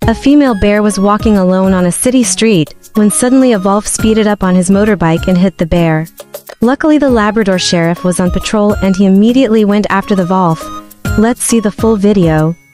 A female bear was walking alone on a city street, when suddenly a wolf speeded up on his motorbike and hit the bear. Luckily the Labrador sheriff was on patrol and he immediately went after the wolf. Let's see the full video.